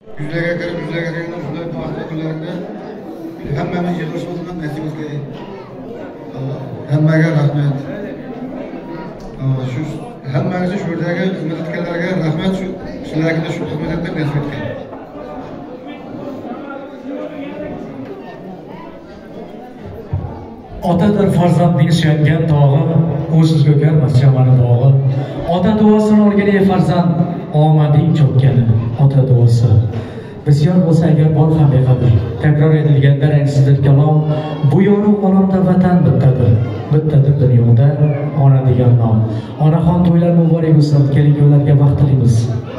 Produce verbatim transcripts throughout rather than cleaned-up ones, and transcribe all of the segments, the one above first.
Yüzlerge kirib, yüzlerge kirgan shunday baxtli kunlarda hammamiz yig'ilishib o'tirgan narsangizga hammaga rahmat. Shu hammangizga shu yerdagi xizmat etganlarga rahmat, shu sizlarga shu xizmat etib nasib etgan. Otadir farzandning suyangan tog'i, o'siz ko'karmas chamani bog'i. Ota duosini olgan ey farzand, omading cho'kkani ota duosi. Bisyor bo'lsa agar bor ham beqadr, takror etilganda rangsizdir kalom. Bu yorug' olamda vatan bittadir, bittadir dunyoda ona degan nom. Onaxon to'ylar muborak bo'lsin, kelin-kuyovlarga vaqt tilaymiz.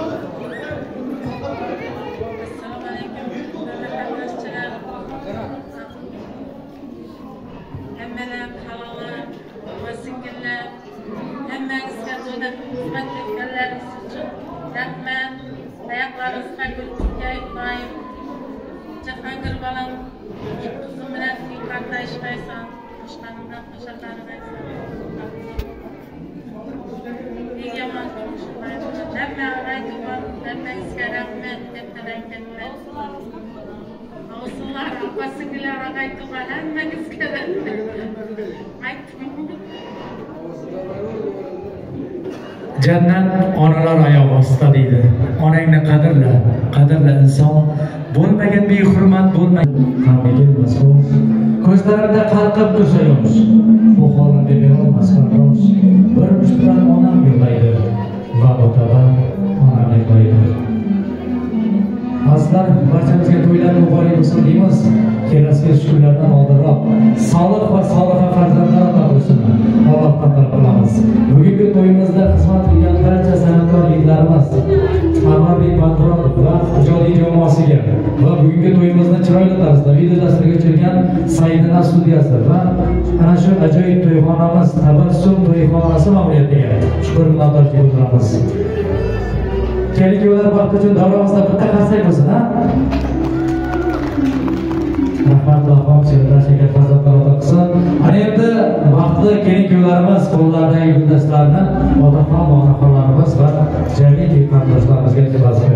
Ayaklarınızda gülükçe İbrahim, Cefangir balam, kızım bilen bir kardeşmeysen, başkanından başarılarıysan. Bir yaman konuşmayın. Lemme araydı var, lemme iskerenmen, tepeden gitmen. Olsunlar, abasıngiler araydı var, lemme iskerenmen. Aytım. Jannat onalar oyog'i ostida deydi. Onangni qadrla, qadrla inson. Bo'lmagan behurmat bo'lmagan hammaga mas'ul. Ko'zlarimda qalqib tursa yosh. Bu holimga berolmas qardosh. Bir mushtidan onam yig'laydi va otadan onam yig'laydi. Azizlar, barchamizga to'ylar muborak bo'lsin deymiz. Kelasi kunlardan oldinroq solih va soliha farzandlar ato bo'lsin. Allohdan talab qilamiz. Bugungi to'yimizda xizmat qilgan barcha san'atkor yigitlarimiz, Ahmadbek Badronov va ijodiy jamoasiga va bugungi to'yimizni chiroyli tarzda video dasturga tushirgan Saidina studiyasi va ana shu ajoyib to'yxonamiz Tabassum to'yxonasi ma'muriyatiga shukr minnatdorchilik bildiramiz. Kelin-kuyovlar vaqt uchun davramizda bitta qarsak bo'lsin, ha? Rahmat Allohim sizlarga shakar farzandlar ato qilsin. Ana endi vaqtida kelin-kuyovlarimiz qo'llaridagi guldastlarni otaxon va onaxonlarimiz va jamiy qarindoshlarimizga yetkazib